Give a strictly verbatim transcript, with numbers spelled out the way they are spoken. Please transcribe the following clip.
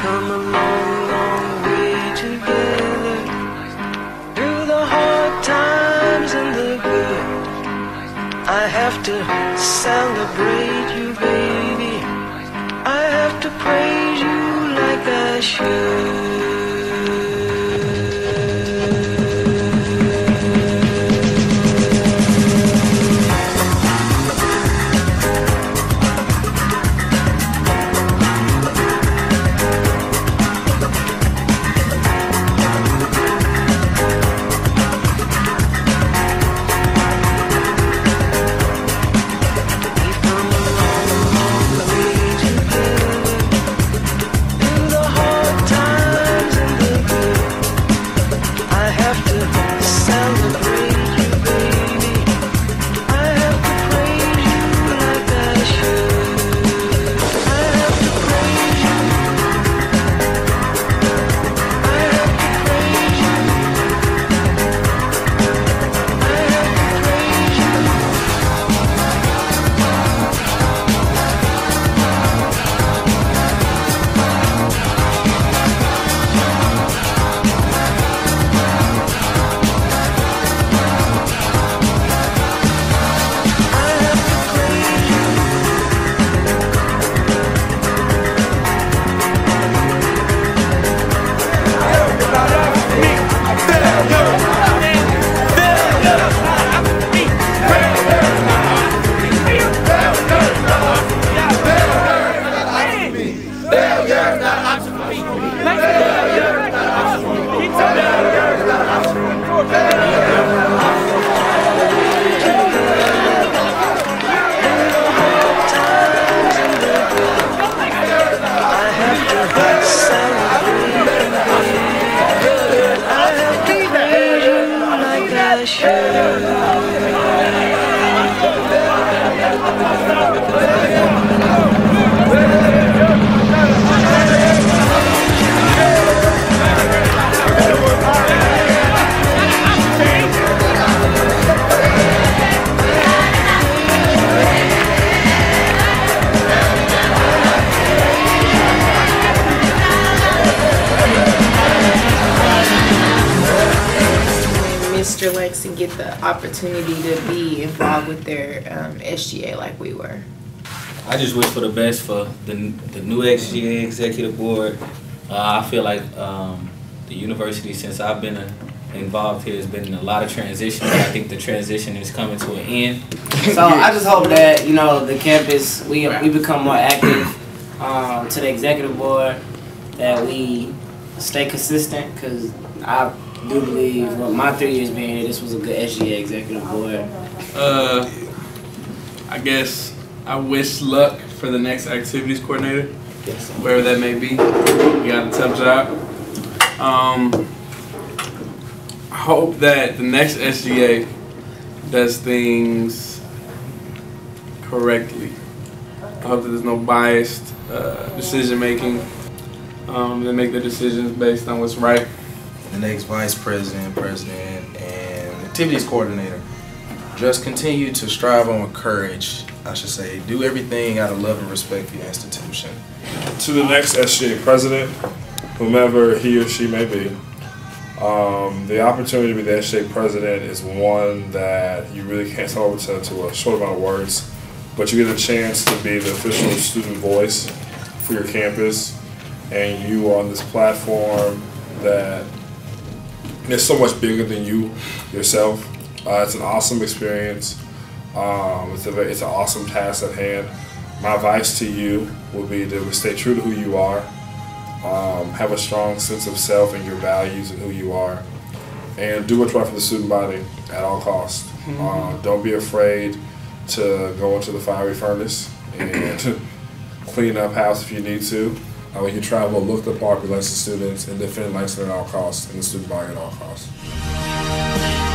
come a long, long way together, through the hard times and the good. I have to celebrate you, baby. I have to praise you like I should. Mister Lex and get the opportunity to be involved with their um, S G A like we were. I just wish for the best for the, the new S G A Executive Board. Uh, I feel like um, the university, since I've been uh, involved here, has been in a lot of transition. I think the transition is coming to an end. So I just hope that, you know, the campus, we, we become more active um, to the executive board, that we stay consistent, because I do believe, well, my three years being here, this was a good S G A executive board. Uh, I guess I wish luck for the next activities coordinator, Yes. wherever that may be. You got a tough job. Um, I hope that the next S G A does things correctly. I hope that there's no biased uh, decision making. Um, they make their decisions based on what's right. The next vice president, president, and activities coordinator just continue to strive on with courage, I should say. Do everything out of love and respect for your institution. To the next S G A president, whomever he or she may be, um, the opportunity to be the S G A president is one that you really can't tell to, to a short amount of words, but you get a chance to be the official student voice for your campus, and you are on this platform that is so much bigger than you yourself. Uh, it's an awesome experience. Um, it's, a, it's an awesome task at hand. My advice to you would be to stay true to who you are, um, have a strong sense of self and your values and who you are, and do what's right for the student body at all costs. Mm-hmm. uh, don't be afraid to go into the fiery furnace and clean up house if you need to. Uh, when you travel, look the part, be licensed students, and defend license at all costs and the student body at all costs.